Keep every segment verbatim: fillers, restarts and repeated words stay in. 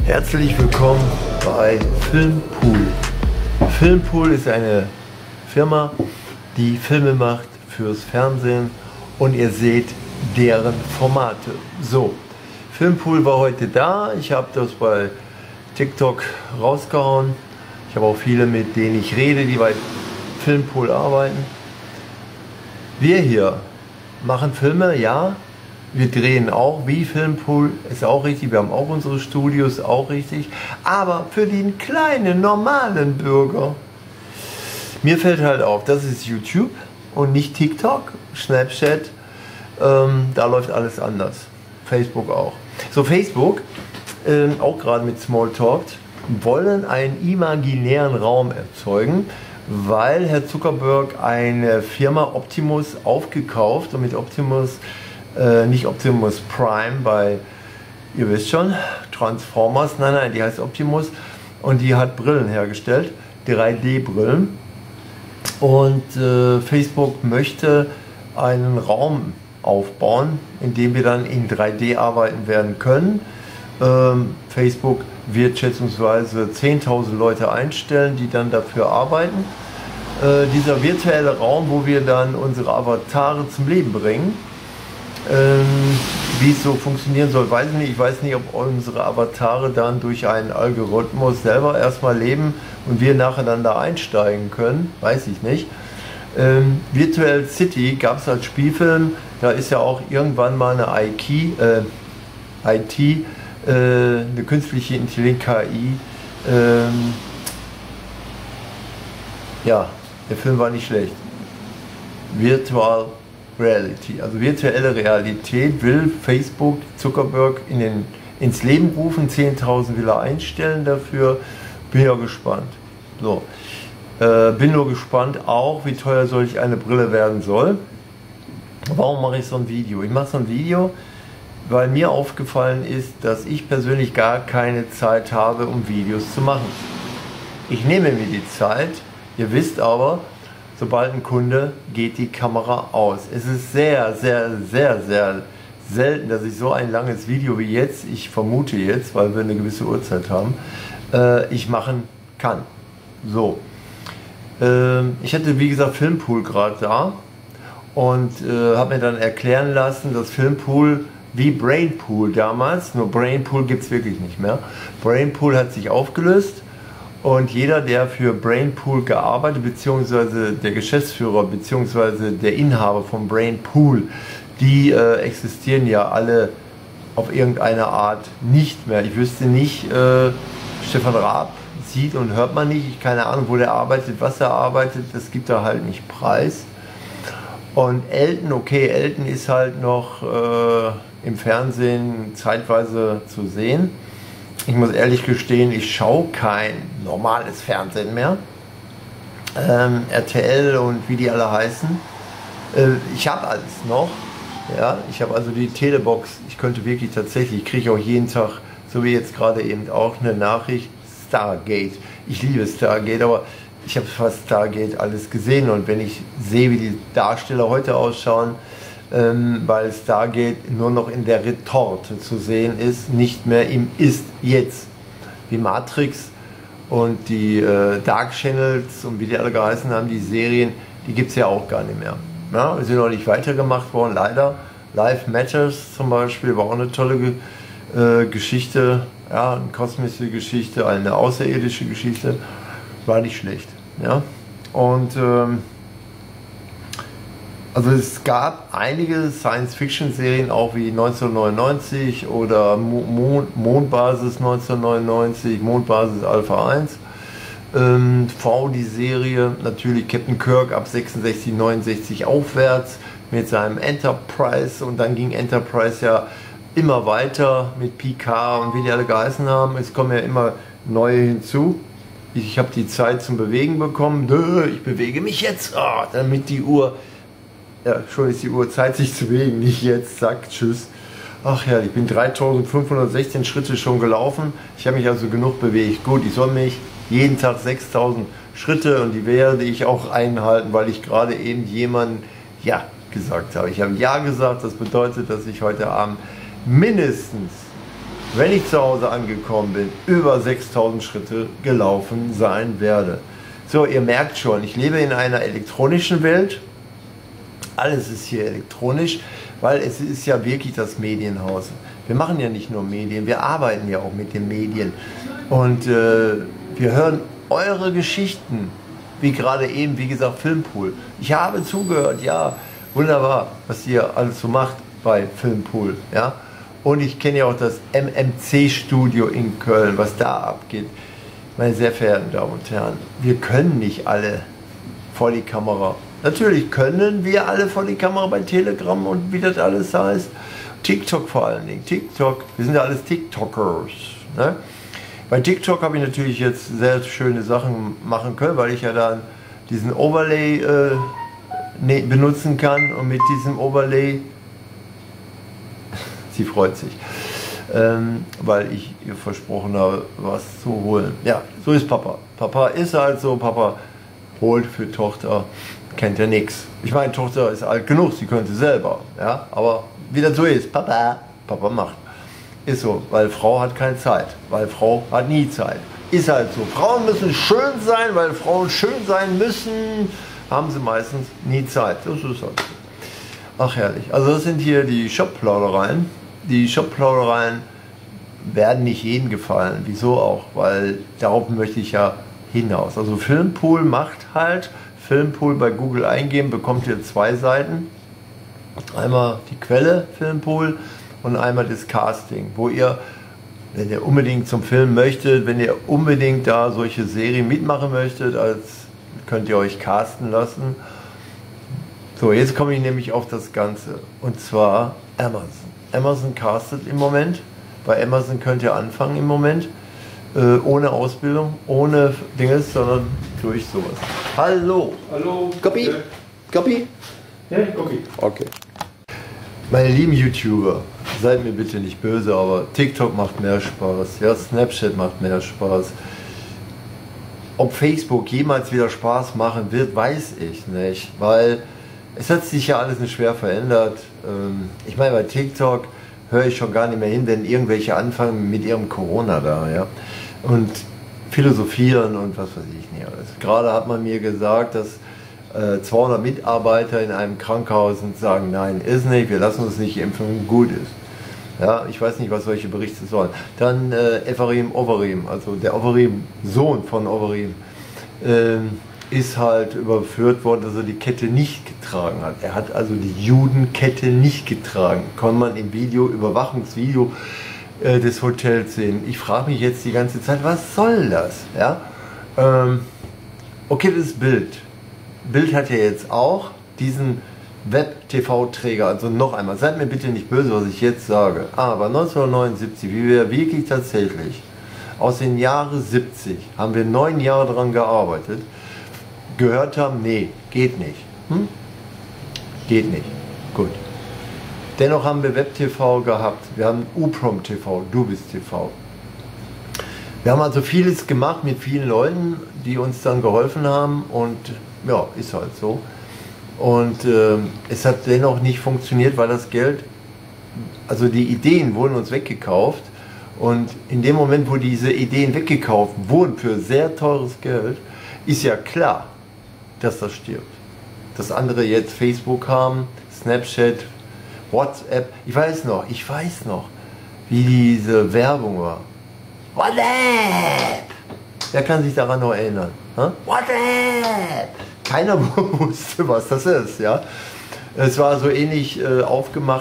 Herzlich willkommen bei Filmpool. Filmpool ist eine Firma, die Filme macht fürs Fernsehen und ihr seht deren Formate. So, Filmpool war heute da. Ich habe das bei TikTok rausgehauen. Ich habe auch viele, mit denen ich rede, die bei Filmpool arbeiten. Wir hier machen Filme, ja. Wir drehen auch wie Filmpool, ist auch richtig. Wir haben auch unsere Studios, auch richtig. Aber für den kleinen, normalen Bürger, mir fällt halt auf, das ist YouTube und nicht TikTok, Snapchat. Ähm, da läuft alles anders. Facebook auch. So, Facebook, ähm, auch gerade mit Smalltalk, wollen einen imaginären Raum erzeugen, weil Herr Zuckerberg eine Firma Optimus aufgekauft und mit Optimus, äh, nicht Optimus Prime bei, ihr wisst schon, Transformers, nein, nein, die heißt Optimus und die hat Brillen hergestellt, drei D Brillen, und äh, Facebook möchte einen Raum aufbauen, in dem wir dann in drei D arbeiten werden können. Ähm, Facebook wird schätzungsweise zehntausend Leute einstellen, die dann dafür arbeiten. Äh, dieser virtuelle Raum, wo wir dann unsere Avatare zum Leben bringen. Ähm, wie es so funktionieren soll, weiß ich nicht. Ich weiß nicht, ob unsere Avatare dann durch einen Algorithmus selber erstmal leben und wir nachher dann da einsteigen können. Weiß ich nicht. Ähm, Virtual City gab es als Spielfilm. Da ist ja auch irgendwann mal eine I T, äh, I T äh, eine künstliche Intelligenz, K I. Ähm, ja, der Film war nicht schlecht. Virtual Reality, also virtuelle Realität will Facebook, Zuckerberg in den, ins Leben rufen, zehntausend will er einstellen dafür, bin ja gespannt. So, äh, bin nur gespannt auch, wie teuer solch eine Brille werden soll. Warum mache ich so ein Video? Ich mache so ein Video, weil mir aufgefallen ist, dass ich persönlich gar keine Zeit habe, um Videos zu machen. Ich nehme mir die Zeit, ihr wisst aber, sobald ein Kunde, geht die Kamera aus. Es ist sehr, sehr, sehr, sehr selten, dass ich so ein langes Video wie jetzt, ich vermute jetzt, weil wir eine gewisse Uhrzeit haben, äh, ich machen kann. So, äh, ich hatte wie gesagt Filmpool gerade da und äh, habe mir dann erklären lassen, dass Filmpool wie Brainpool damals, nur Brainpool gibt es wirklich nicht mehr. Brainpool hat sich aufgelöst. Und jeder, der für Brainpool gearbeitet, beziehungsweise der Geschäftsführer, beziehungsweise der Inhaber von Brainpool, die äh, existieren ja alle auf irgendeine Art nicht mehr. Ich wüsste nicht, äh, Stefan Raab sieht und hört man nicht, ich keine Ahnung, wo der arbeitet, was er arbeitet, das gibt er halt nicht preis. Und Elton, okay, Elton ist halt noch äh, im Fernsehen zeitweise zu sehen. Ich muss ehrlich gestehen, ich schaue kein normales Fernsehen mehr. Ähm, R T L und wie die alle heißen. Äh, ich habe alles noch. Ja, ich habe also die Telebox. Ich könnte wirklich tatsächlich, ich kriege auch jeden Tag, so wie jetzt gerade eben auch, eine Nachricht. Stargate. Ich liebe Stargate, aber ich habe fast Stargate alles gesehen. Und wenn ich sehe, wie die Darsteller heute ausschauen, Ähm, weil Stargate nur noch in der Retorte zu sehen ist, nicht mehr im Ist, jetzt. Wie Matrix und die äh, Dark Channels und wie die alle geheißen haben, die Serien, die gibt es ja auch gar nicht mehr. Ja, die sind noch nicht weitergemacht worden, leider. Life Matters zum Beispiel war auch eine tolle äh, Geschichte, ja, eine kosmische Geschichte, eine außerirdische Geschichte, war nicht schlecht. Ja? Und ähm, also es gab einige Science-Fiction-Serien, auch wie neunzehnhundertneunundneunzig oder Mond, Mondbasis neunzehnhundertneunundneunzig, Mondbasis Alpha eins. Ähm, V, die Serie, natürlich Captain Kirk ab sechsundsechzig, neunundsechzig aufwärts mit seinem Enterprise, und dann ging Enterprise ja immer weiter mit Picard und wie die alle geheißen haben. Es kommen ja immer neue hinzu. Ich habe die Zeit zum Bewegen bekommen. Ich bewege mich jetzt, oh, damit die Uhr... Ja, schon ist die Uhr Zeit, sich zu bewegen, nicht jetzt, zack, tschüss. Ach ja, ich bin dreitausendfünfhundertsechzehn Schritte schon gelaufen. Ich habe mich also genug bewegt. Gut, ich soll mich jeden Tag sechstausend Schritte, und die werde ich auch einhalten, weil ich gerade eben jemanden ja gesagt habe. Ich habe ja gesagt, das bedeutet, dass ich heute Abend mindestens wenn ich zu Hause angekommen bin, über sechstausend Schritte gelaufen sein werde. So, ihr merkt schon, ich lebe in einer elektronischen Welt. Alles ist hier elektronisch, weil es ist ja wirklich das Medienhaus. Wir machen ja nicht nur Medien, wir arbeiten ja auch mit den Medien. Und äh, wir hören eure Geschichten, wie gerade eben, wie gesagt, Filmpool. Ich habe zugehört, ja, wunderbar, was ihr alles so macht bei Filmpool. Ja? Und ich kenne ja auch das M M C-Studio in Köln, was da abgeht. Meine sehr verehrten Damen und Herren, wir können nicht alle vor die Kamera. Natürlich können wir alle vor die Kamera bei Telegram und wie das alles heißt. TikTok vor allen Dingen. TikTok, wir sind ja alles TikTokers. Ne? Bei TikTok habe ich natürlich jetzt sehr schöne Sachen machen können, weil ich ja dann diesen Overlay äh, ne, benutzen kann und mit diesem Overlay, sie freut sich, ähm, weil ich ihr versprochen habe, was zu holen. Ja, so ist Papa. Papa ist halt so, Papa holt für Tochter, kennt ja nichts. Ich meine, Tochter ist alt genug, sie könnte selber, ja, aber wie das so ist, Papa, Papa macht. Ist so, weil Frau hat keine Zeit, weil Frau hat nie Zeit. Ist halt so. Frauen müssen schön sein, weil Frauen schön sein müssen, haben sie meistens nie Zeit. Das ist halt so. Ach herrlich. Also das sind hier die Shop-Plaudereien. Die Shop-Plaudereien werden nicht jedem gefallen. Wieso auch? Weil darauf möchte ich ja hinaus. Also Filmpool macht halt, Filmpool bei Google eingeben, bekommt ihr zwei Seiten. Einmal die Quelle Filmpool und einmal das Casting, wo ihr, wenn ihr unbedingt zum Film möchtet, wenn ihr unbedingt da solche Serien mitmachen möchtet, als könnt ihr euch casten lassen. So, jetzt komme ich nämlich auf das Ganze, und zwar Amazon. Amazon castet im Moment. Bei Amazon könnt ihr anfangen im Moment, äh, ohne Ausbildung, ohne Dinges, sondern durch sowas. Hallo. Hallo. Copy? Copy? Ja, okay. Okay. Meine lieben YouTuber, seid mir bitte nicht böse, aber TikTok macht mehr Spaß, ja, Snapchat macht mehr Spaß. Ob Facebook jemals wieder Spaß machen wird, weiß ich nicht, weil es hat sich ja alles nicht schwer verändert. Ich meine, bei TikTok höre ich schon gar nicht mehr hin, wenn irgendwelche anfangen mit ihrem Corona da, ja, und philosophieren und was weiß ich nicht alles. Gerade hat man mir gesagt, dass zweihundert Mitarbeiter in einem Krankenhaus und sagen, nein, ist nicht, wir lassen uns nicht impfen, gut ist. Ja, ich weiß nicht, was solche Berichte sollen. Dann äh, Ephraim Overeem, also der Overeem, Sohn von Overeem, äh, ist halt überführt worden, dass er die Kette nicht getragen hat. Er hat also die Judenkette nicht getragen. Kann man im Video, Überwachungsvideo äh, des Hotels sehen. Ich frage mich jetzt die ganze Zeit, was soll das? Ja? Ähm, okay, das Bild. Bild hat ja jetzt auch diesen Web-T V-Träger, also noch einmal, seid mir bitte nicht böse, was ich jetzt sage, aber neunzehnhundertneunundsiebzig, wie wir wirklich tatsächlich aus den Jahren siebzig, haben wir neun Jahre daran gearbeitet, gehört haben, nee, geht nicht. Hm? Geht nicht. Gut. Dennoch haben wir Web-T V gehabt, wir haben U-Prom-T V, Du bist T V. Wir haben also vieles gemacht mit vielen Leuten, die uns dann geholfen haben, und ja, ist halt so. Und äh, es hat dennoch nicht funktioniert, weil das Geld, also die Ideen wurden uns weggekauft, und in dem Moment, wo diese Ideen weggekauft wurden für sehr teures Geld, ist ja klar, dass das stirbt. Dass andere jetzt Facebook haben, Snapchat, WhatsApp, ich weiß noch, ich weiß noch, wie diese Werbung war. WhatsApp! Wer kann sich daran noch erinnern? Hm? WhatsApp! Keiner wusste, was das ist. Ja? Es war so ähnlich äh, aufgemacht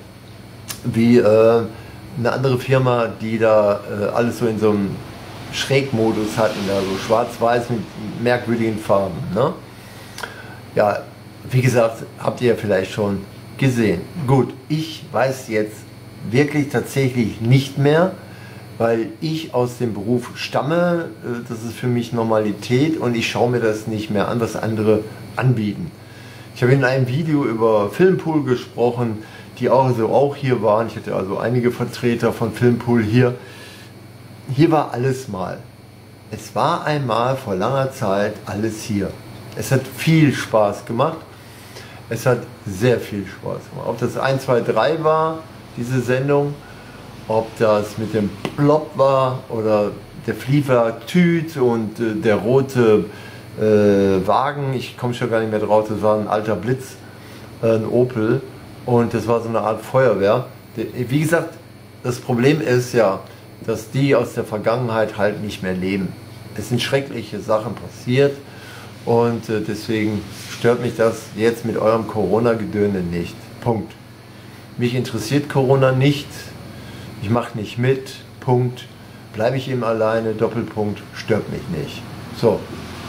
wie äh, eine andere Firma, die da äh, alles so in so einem Schrägmodus hatten, da so schwarz-weiß mit merkwürdigen Farben. Ne? Ja, wie gesagt, habt ihr ja vielleicht schon gesehen. Gut, ich weiß jetzt wirklich tatsächlich nicht mehr, weil ich aus dem Beruf stamme, das ist für mich Normalität, und ich schaue mir das nicht mehr an, was andere anbieten. Ich habe in einem Video über Filmpool gesprochen, die also auch hier waren. Ich hatte also einige Vertreter von Filmpool hier. Hier war alles mal. Es war einmal vor langer Zeit alles hier. Es hat viel Spaß gemacht. Es hat sehr viel Spaß gemacht. Ob das eins, zwei, drei war, diese Sendung, ob das mit dem Blob war oder der Fliefer Tüt und äh, der rote äh, Wagen, ich komme schon gar nicht mehr drauf, das war ein alter Blitz, äh, ein Opel, und das war so eine Art Feuerwehr. Wie gesagt, das Problem ist ja, dass die aus der Vergangenheit halt nicht mehr leben. Es sind schreckliche Sachen passiert und äh, deswegen stört mich das jetzt mit eurem Corona-Gedöne nicht. Punkt. Mich interessiert Corona nicht, ich mache nicht mit, Punkt. Bleibe ich eben alleine, Doppelpunkt, stört mich nicht. So.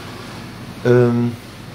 Ähm,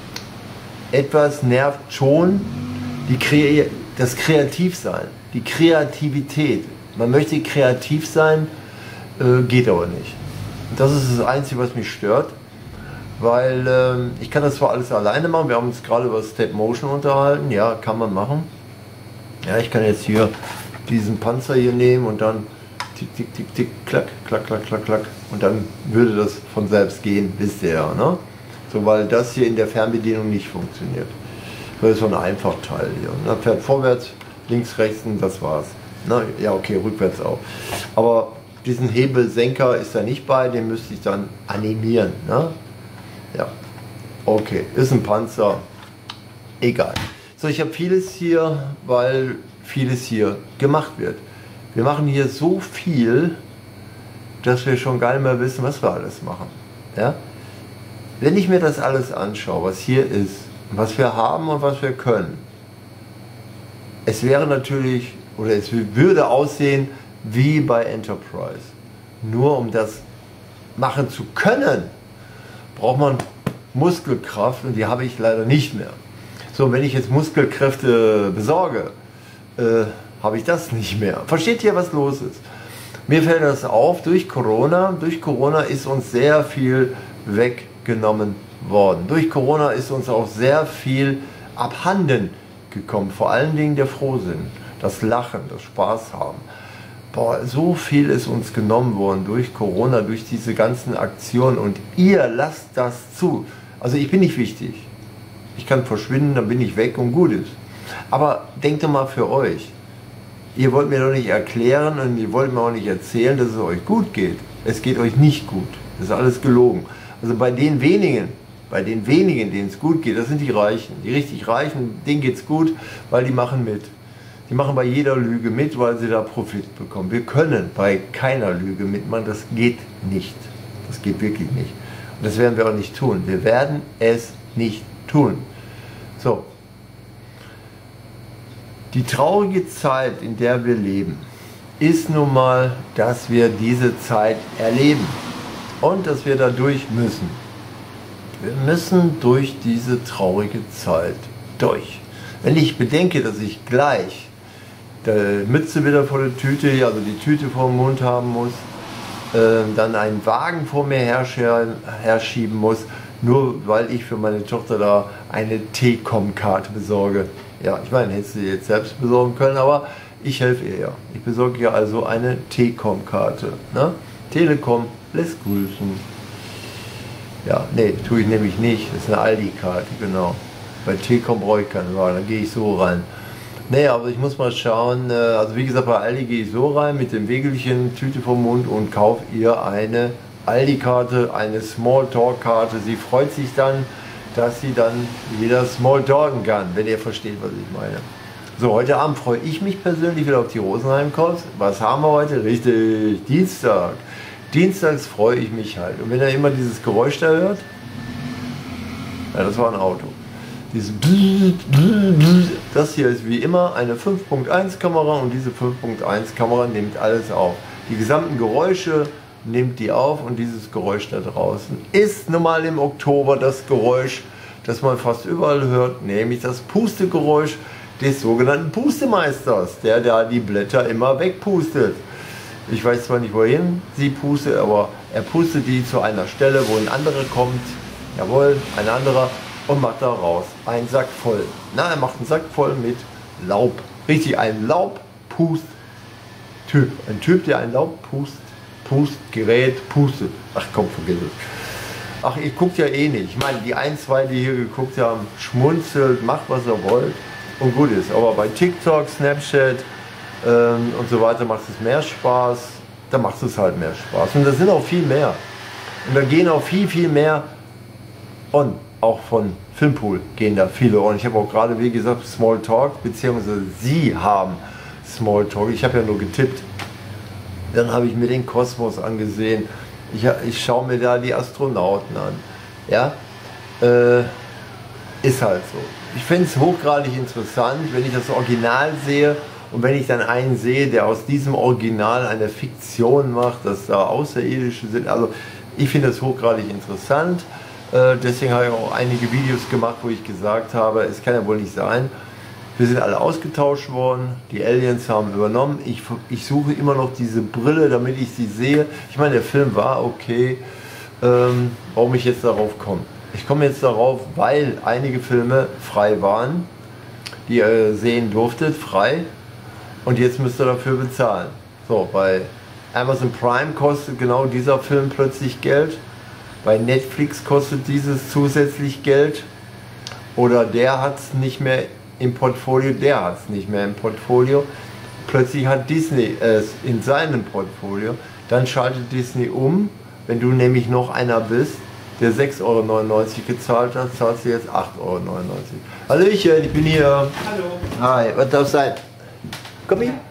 etwas nervt schon die Kre das Kreativsein, die Kreativität. Man möchte kreativ sein, äh, geht aber nicht. Das ist das Einzige, was mich stört, weil äh, ich kann das zwar alles alleine machen, wir haben uns gerade über Step Motion unterhalten, ja, kann man machen. Ja, ich kann jetzt hier diesen Panzer hier nehmen und dann tick, tick, tick, tick, klack, klack, klack, klack, klack, und dann würde das von selbst gehen, wisst ihr ja, ne? So, weil das hier in der Fernbedienung nicht funktioniert. Das ist so ein Einfachteil hier. Und dann fährt vorwärts, links, rechts und das war's. Na, ja, okay, rückwärts auch. Aber diesen Hebelsenker ist da nicht bei, den müsste ich dann animieren. Ne? Ja, okay, ist ein Panzer, egal. So, ich habe vieles hier, weil vieles hier gemacht wird. Wir machen hier so viel, dass wir schon gar nicht mehr wissen, was wir alles machen. Ja? Wenn ich mir das alles anschaue, was hier ist, was wir haben und was wir können, es wäre natürlich, oder es würde aussehen wie bei Enterprise. Nur um das machen zu können, braucht man Muskelkraft, und die habe ich leider nicht mehr. So, wenn ich jetzt Muskelkräfte besorge, äh, habe ich das nicht mehr. Versteht ihr, was los ist? Mir fällt das auf, durch Corona, durch Corona ist uns sehr viel weggenommen worden. Durch Corona ist uns auch sehr viel abhanden gekommen, vor allen Dingen der Frohsinn, das Lachen, das Spaß haben. Boah, so viel ist uns genommen worden durch Corona, durch diese ganzen Aktionen, und ihr lasst das zu. Also ich bin nicht wichtig. Ich kann verschwinden, dann bin ich weg und gut ist. Aber denkt doch mal für euch. Ihr wollt mir doch nicht erklären und ihr wollt mir auch nicht erzählen, dass es euch gut geht. Es geht euch nicht gut. Das ist alles gelogen. Also bei den wenigen, bei den wenigen, denen es gut geht, das sind die Reichen. Die richtig Reichen, denen geht es gut, weil die machen mit. Die machen bei jeder Lüge mit, weil sie da Profit bekommen. Wir können bei keiner Lüge mitmachen, das geht nicht. Das geht wirklich nicht. Und das werden wir auch nicht tun. Wir werden es nicht tun. So. Die traurige Zeit, in der wir leben, ist nun mal, dass wir diese Zeit erleben und dass wir da durch müssen. Wir müssen durch diese traurige Zeit durch. Wenn ich bedenke, dass ich gleich die Mütze wieder vor der Tüte, also die Tüte vor dem Mund haben muss, äh, dann einen Wagen vor mir herschieben muss, nur weil ich für meine Tochter da eine T-Com-Karte besorge. Ja, ich meine, hätte sie jetzt selbst besorgen können, aber ich helfe ihr ja. Ich besorge ihr also eine T-Com-Karte. Ne? Telekom lässt grüßen. Ja, nee, tue ich nämlich nicht. Das ist eine Aldi-Karte, genau. Bei T-Com brauche ich keine Wagen, dann gehe ich so rein. Nee, aber ich muss mal schauen, also wie gesagt, bei Aldi gehe ich so rein mit dem Wägelchen, Tüte vom Mund, und kaufe ihr eine Aldi-Karte, eine Smalltalk-Karte. Sie freut sich dann, dass sie dann wieder Smalltalken kann, wenn ihr versteht, was ich meine. So, heute Abend freue ich mich persönlich wieder auf die Rosenheim-Calls. Was haben wir heute? Richtig, Dienstag. Dienstags freue ich mich halt. Und wenn ihr immer dieses Geräusch da hört, ja, das war ein Auto. Dieses das hier ist wie immer eine fünf Punkt eins Kamera, und diese fünf Punkt eins Kamera nimmt alles auf. Die gesamten Geräusche nimmt die auf, und dieses Geräusch da draußen ist normal im Oktober das Geräusch, das man fast überall hört, nämlich das Pustegeräusch des sogenannten Pustemeisters, der da die Blätter immer wegpustet. Ich weiß zwar nicht, wohin sie pustet, aber er pustet die zu einer Stelle, wo ein anderer kommt, jawohl, ein anderer, und macht da raus einen Sack voll. Na, er macht einen Sack voll mit Laub. Richtig, ein Laubpust-Typ. Ein Typ, der ein Laubpust, Pustgerät pustet. Ach komm, vergiss es. Ach, ihr guckt ja eh nicht. Ich meine, die ein, zwei, die hier geguckt haben, schmunzelt, macht was ihr wollt und gut ist. Aber bei TikTok, Snapchat, ähm, und so weiter, macht es mehr Spaß, dann macht es halt mehr Spaß. Und das sind auch viel mehr. Und da gehen auch viel, viel mehr on, auch von Filmpool gehen da viele on. Ich habe auch gerade, wie gesagt, Smalltalk, beziehungsweise Sie haben Smalltalk. Ich habe ja nur getippt. Dann habe ich mir den Kosmos angesehen. Ich, ich schaue mir da die Astronauten an. Ja, äh, ist halt so. Ich finde es hochgradig interessant, wenn ich das Original sehe und wenn ich dann einen sehe, der aus diesem Original eine Fiktion macht, dass da Außerirdische sind. Also ich finde das hochgradig interessant. Äh, deswegen habe ich auch einige Videos gemacht, wo ich gesagt habe, es kann ja wohl nicht sein. Wir sind alle ausgetauscht worden, die Aliens haben übernommen. Ich, ich suche immer noch diese Brille, damit ich sie sehe. Ich meine, der Film war okay. Ähm, warum ich jetzt darauf komme? Ich komme jetzt darauf, weil einige Filme frei waren, die ihr sehen durftet, frei. Und jetzt müsst ihr dafür bezahlen. So, bei Amazon Prime kostet genau dieser Film plötzlich Geld. Bei Netflix kostet dieses zusätzlich Geld. Oder der hat es nicht mehr im Portfolio, der hat es nicht mehr im Portfolio. Plötzlich hat Disney es in seinem Portfolio. Dann schaltet Disney um. Wenn du nämlich noch einer bist, der sechs Euro neunundneunzig gezahlt hat, zahlst du jetzt acht Euro neunundneunzig. Hallöchen, ich bin hier. Hallo. Hi, was darf sein? Komm hier.